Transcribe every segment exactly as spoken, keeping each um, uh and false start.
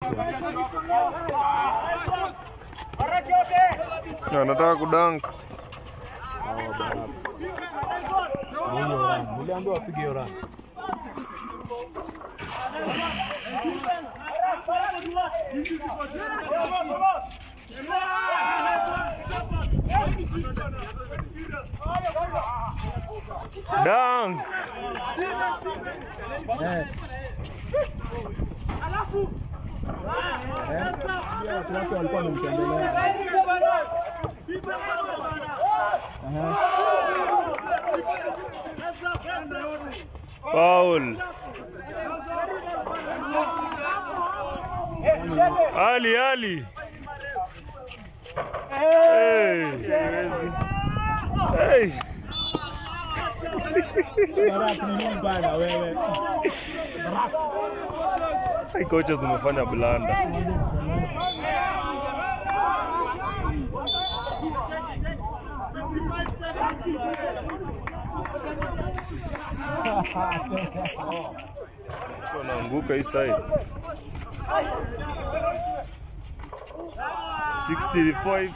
Na nataka kudunk. Niliambiwa apige hiyo run. Dunk. Eh. Alafu. Eh. Watu walikuwa wamemtembelea. Aha. Foul. Ali Ali. Hey. Hey. Barak ni nini bana wewe? Hai kocha zimefanya blanda. Tunaanguka hii side. sixty-five.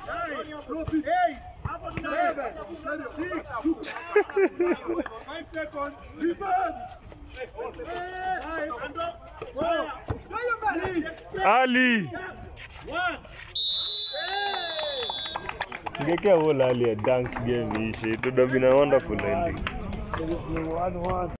Ali. Ngekea whole Ali a dunk game ishi. It would have been a wonderful ending.